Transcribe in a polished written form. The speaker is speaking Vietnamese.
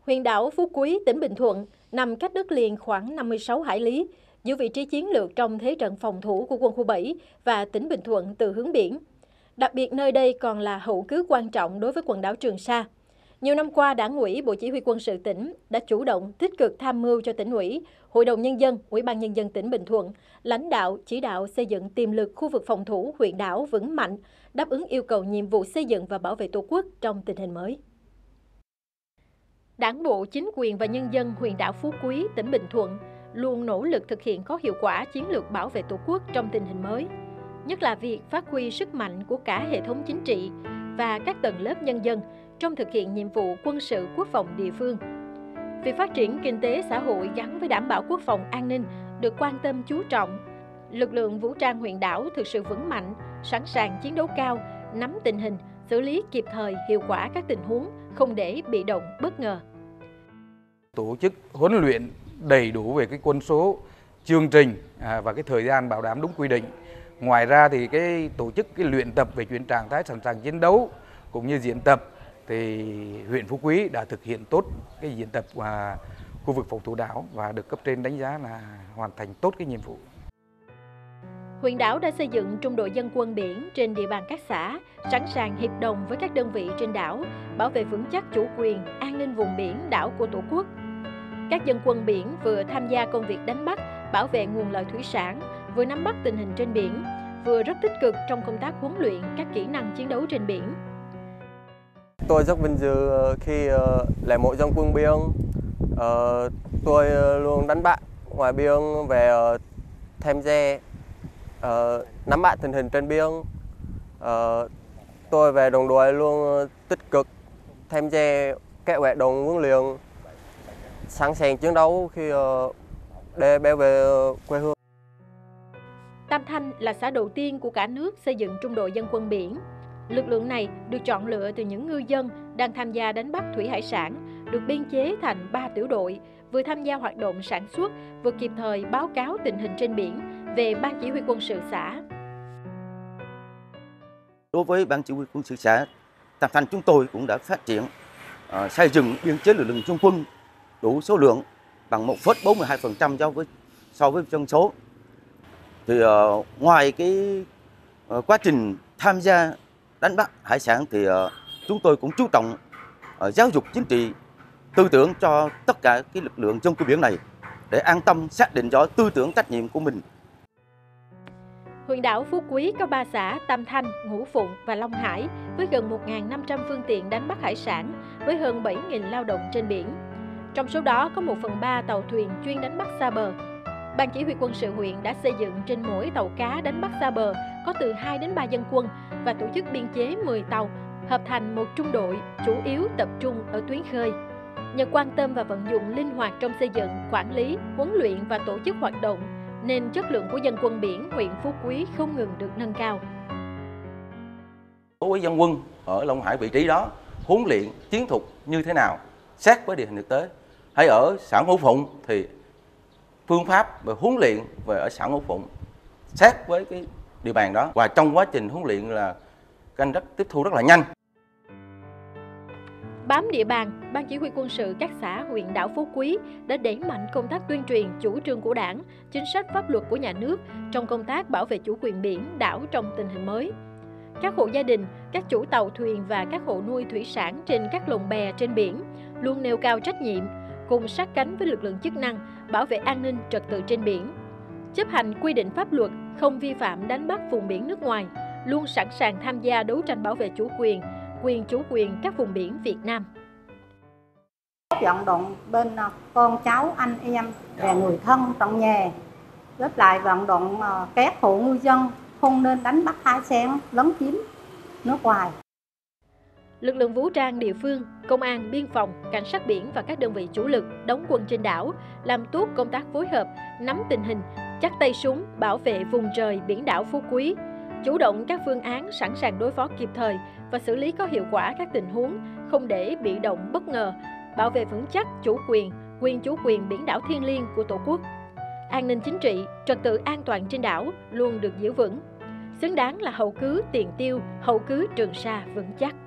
Huyện đảo Phú Quý, tỉnh Bình Thuận, nằm cách đất liền khoảng 56 hải lý, giữ vị trí chiến lược trong thế trận phòng thủ của quân khu 7 và tỉnh Bình Thuận từ hướng biển. Đặc biệt nơi đây còn là hữu cứ quan trọng đối với quần đảo Trường Sa. Nhiều năm qua, Đảng ủy, Bộ Chỉ huy Quân sự tỉnh đã chủ động tích cực tham mưu cho tỉnh ủy, Hội đồng Nhân dân, Ủy ban Nhân dân tỉnh Bình Thuận, lãnh đạo, chỉ đạo xây dựng tiềm lực khu vực phòng thủ huyện đảo vững mạnh, đáp ứng yêu cầu nhiệm vụ xây dựng và bảo vệ Tổ quốc trong tình hình mới. Đảng bộ, chính quyền và nhân dân huyện đảo Phú Quý, tỉnh Bình Thuận luôn nỗ lực thực hiện có hiệu quả chiến lược bảo vệ Tổ quốc trong tình hình mới, nhất là việc phát huy sức mạnh của cả hệ thống chính trị và các tầng lớp nhân dân trong thực hiện nhiệm vụ quân sự quốc phòng địa phương. Việc phát triển kinh tế xã hội gắn với đảm bảo quốc phòng an ninh được quan tâm chú trọng. Lực lượng vũ trang huyện đảo thực sự vững mạnh, sẵn sàng chiến đấu cao, nắm tình hình, xử lý kịp thời, hiệu quả các tình huống, không để bị động, bất ngờ. Tổ chức huấn luyện đầy đủ về cái quân số, chương trình và cái thời gian bảo đảm đúng quy định. Ngoài ra thì tổ chức luyện tập về chuyển trạng thái sẵn sàng chiến đấu cũng như diễn tập thì huyện Phú Quý đã thực hiện tốt cái diễn tập khu vực phòng thủ đảo và được cấp trên đánh giá là hoàn thành tốt cái nhiệm vụ. Huyện đảo đã xây dựng trung đội dân quân biển trên địa bàn các xã, sẵn sàng hiệp đồng với các đơn vị trên đảo, bảo vệ vững chắc chủ quyền, an ninh vùng biển đảo của Tổ quốc. Các dân quân biển vừa tham gia công việc đánh bắt, bảo vệ nguồn lợi thủy sản, vừa nắm bắt tình hình trên biển, vừa rất tích cực trong công tác huấn luyện các kỹ năng chiến đấu trên biển. Tôi rất vinh dự khi là một dân quân biển. Tôi luôn đánh bắt ngoài biển về tham gia nắm bắt tình hình trên biển. Tôi và đồng đội luôn tích cực tham gia các hoạt động huấn luyện, sẵn sàng chiến đấu khi để bảo vệ quê hương. Tam Thanh là xã đầu tiên của cả nước xây dựng trung đội dân quân biển. Lực lượng này được chọn lựa từ những ngư dân đang tham gia đánh bắt thủy hải sản, được biên chế thành 3 tiểu đội, vừa tham gia hoạt động sản xuất, vừa kịp thời báo cáo tình hình trên biển về Ban Chỉ huy Quân sự xã. Đối với Ban Chỉ huy Quân sự xã, Tam Thanh chúng tôi cũng đã phát triển xây dựng biên chế lực lượng dân quân đủ số lượng bằng 1,42% so với dân số. Thì ngoài quá trình tham gia đánh bắt hải sản thì chúng tôi cũng chú trọng giáo dục chính trị, tư tưởng cho tất cả lực lượng dân quân biển này để an tâm xác định rõ tư tưởng trách nhiệm của mình. Huyện đảo Phú Quý có 3 xã Tam Thanh, Ngũ Phụng và Long Hải với gần 1.500 phương tiện đánh bắt hải sản với hơn 7.000 lao động trên biển. Trong số đó có 1/3 tàu thuyền chuyên đánh bắt xa bờ. Ban Chỉ huy Quân sự huyện đã xây dựng trên mỗi tàu cá đánh bắt xa bờ có từ 2 đến 3 dân quân và tổ chức biên chế 10 tàu, hợp thành một trung đội chủ yếu tập trung ở tuyến khơi. Nhờ quan tâm và vận dụng linh hoạt trong xây dựng, quản lý, huấn luyện và tổ chức hoạt động, nên chất lượng của dân quân biển huyện Phú Quý không ngừng được nâng cao. Đối với dân quân ở Long Hải, vị trí đó huấn luyện chiến thuật như thế nào sát với địa hình thực tế, hay ở xã Ngũ Phụng thì phương pháp về huấn luyện về ở xã Ngũ Phụng sát với cái địa bàn đó, và trong quá trình huấn luyện là các anh tiếp thu rất là nhanh. Bám địa bàn, Ban Chỉ huy Quân sự các xã huyện đảo Phú Quý đã đẩy mạnh công tác tuyên truyền chủ trương của Đảng, chính sách pháp luật của nhà nước trong công tác bảo vệ chủ quyền biển đảo trong tình hình mới. Các hộ gia đình, các chủ tàu thuyền và các hộ nuôi thủy sản trên các lồng bè trên biển luôn nêu cao trách nhiệm, cùng sát cánh với lực lượng chức năng bảo vệ an ninh trật tự trên biển, chấp hành quy định pháp luật, không vi phạm đánh bắt vùng biển nước ngoài, luôn sẵn sàng tham gia đấu tranh bảo vệ chủ quyền chủ quyền các vùng biển Việt Nam. Vận động bên con cháu, anh em và người thân trong nhà, giúp lại vận động các hộ ngư dân không nên đánh bắt hải sản lấn chiếm nước ngoài. Lực lượng vũ trang địa phương, công an, biên phòng, cảnh sát biển và các đơn vị chủ lực đóng quân trên đảo làm tốt công tác phối hợp, nắm tình hình, chắc tay súng bảo vệ vùng trời biển đảo Phú Quý, chủ động các phương án sẵn sàng đối phó kịp thời và xử lý có hiệu quả các tình huống, không để bị động bất ngờ, bảo vệ vững chắc chủ quyền biển đảo thiêng liêng của Tổ quốc. An ninh chính trị, trật tự an toàn trên đảo luôn được giữ vững, xứng đáng là hậu cứ Tiền Tiêu, hậu cứ Trường Sa vững chắc.